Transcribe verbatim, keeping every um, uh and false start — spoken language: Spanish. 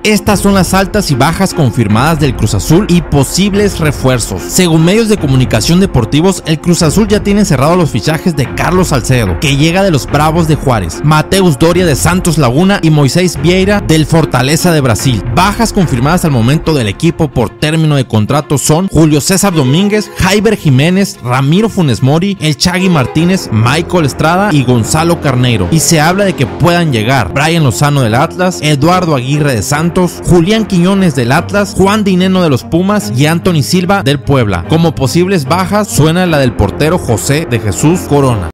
Estas son las altas y bajas confirmadas del Cruz Azul y posibles refuerzos. Según medios de comunicación deportivos, el Cruz Azul ya tiene cerrado los fichajes de Carlos Salcedo, que llega de los Bravos de Juárez, Mateus Doria de Santos Laguna y Moisés Vieira del Fortaleza de Brasil. Bajas confirmadas al momento del equipo por término de contrato son Julio César Domínguez, Jaiber Jiménez, Ramiro Funes Mori, El Chagui Martínez, Michael Estrada y Gonzalo Carneiro. Y se habla de que puedan llegar Brian Lozano del Atlas, Eduardo Aguirre de Santos, Julián Quiñones del Atlas, Juan Dineno de los Pumas y Anthony Silva del Puebla. Como posibles bajas suena la del portero José de Jesús Corona.